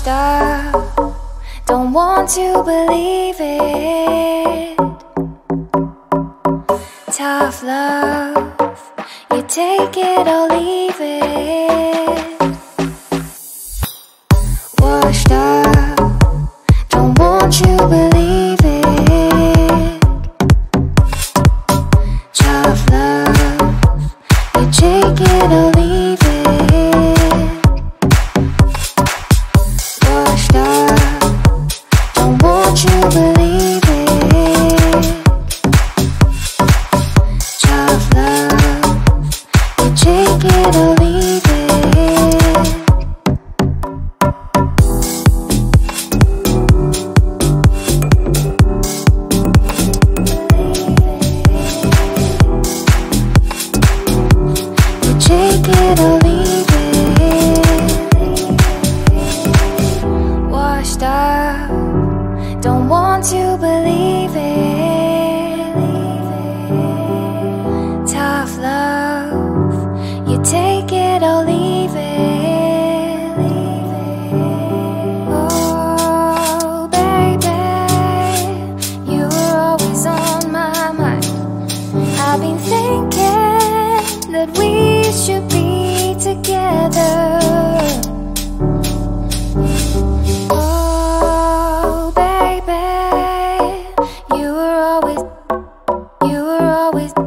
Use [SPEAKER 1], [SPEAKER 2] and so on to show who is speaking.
[SPEAKER 1] Washed up, don't want to believe it. Tough love, you take it or leave it. Washed up, don't want you believe it. Tough love, you take it or leave it. Washed up, don't want you believe it. Tough love, you take it or leave it. Take it or leave it. Washed up, don't want to believe it. Tough love, you take it or leave it. Oh baby, you were always on my mind. I've been thinking that we should be together. Oh baby, you were always